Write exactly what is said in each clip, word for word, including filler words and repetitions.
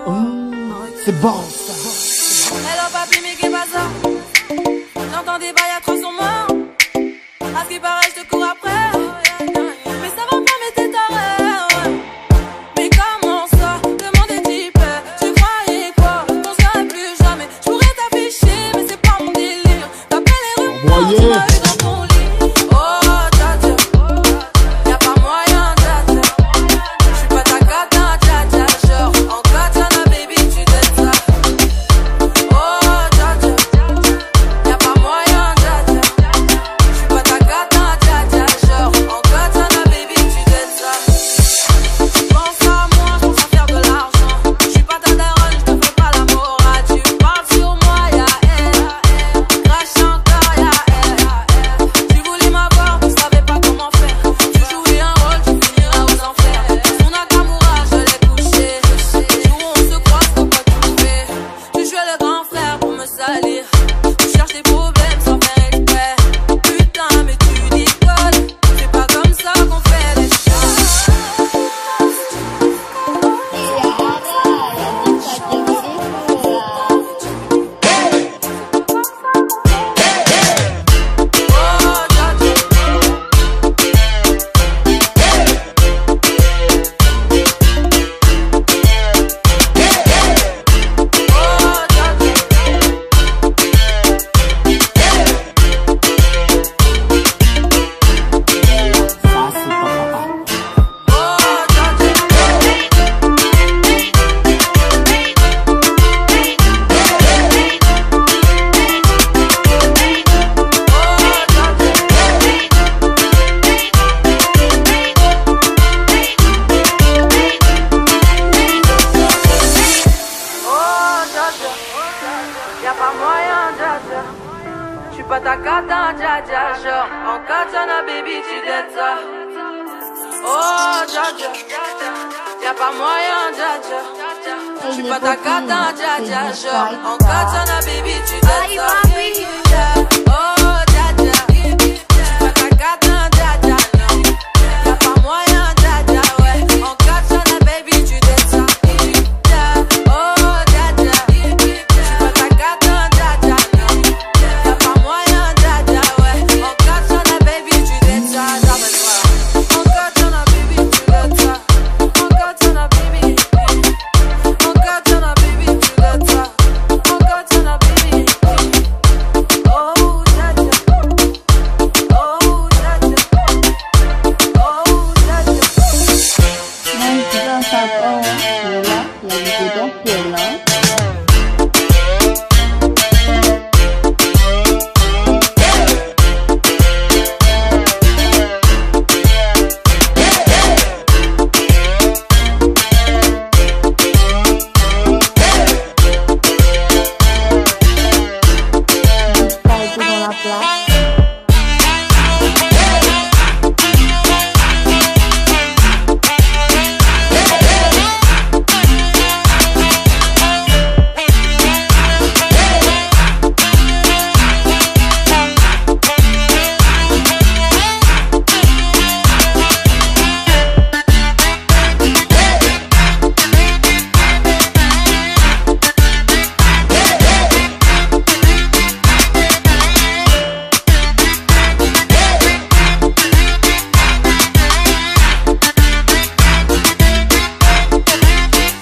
C'est bon ça. Hello papi, mais qu'est-ce pas ça? J'entends des bails à trois sur moi. À ce qui paraît, je te cours après. Mais ça va pas, mais t'es taré. Mais comment ça? Demande des types. Tu croyais quoi? Qu'on serait plus jamais. Je pourrais t'afficher, mais c'est pas mon délire. T'appelles les rumeurs, tu m'as eu dans ton lit. Oh, dja dja. Y'a pas moyen, dja dja. J'suis pas ta cata, dja dja. Genre, en katana, baby, tu t'aides ça. Oh, dja dja. Y'a pas moyen, dja dja. J'suis pas ta cata, dja dja. Genre, en katana, baby, tu t'aides ça. Pense à moi, j'pense à faire de l'argent. J'suis pas ta daronne, j'te fais pas la morale. Tu parles sur moi, y'a elle. Crache encore, y'a elle. Tu voulais m'avoir, tu savais pas comment faire. Tu jouais un rôle, tu finiras aux enfers. Son Nakamura, je l'ai couché. Les jours où on se croise, faut pas tout faire. Tu jouais le grand frère pour me salir. Tu cherches des problèmes sans faire exprès. Putain, mais tu déconnes. C'est pas comme ça qu'on fait les choses. Oh, dja dja. Oh, dja dja. Ça c'est pas papa. Oh, dja dja. Oh, dja dja. Oh, dja dja. Y'a pas moyen, dja dja. J'suis pas ta cata, dja dja. Genre, en katana, baby, tu dettes ça. Oh, dja dja. Y'a pas moyen, dja dja. J'suis pas ta cata, dja dja. Genre, en katana, baby, tu dettes ça. Oh, dja dja. J'suis pas ta cata, dja dja. Non. Y'a pas moyen, dja dja. Ouais, en katana, baby, tu dettes ça. Oh, dja dja. J'suis pas ta cata, dja dja. Non. Y'a pas moyen, dja dja. Ouais, en katana, baby, tu dettes ça. J'appelle voilà. En katana, baby, tu dettes ça. En katana, baby. En katana, baby, tu dettes ça. En katana, baby. Oh, dja dja. Oh, dja dja. Oh, dja dja. Nan kita sabo wala lagi dito yelo. Stay ko na la plaza.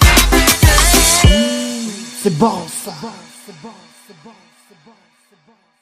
C'est bon ça. C'est bon, c'est bon, c'est bon, c'est bon, c'est bon.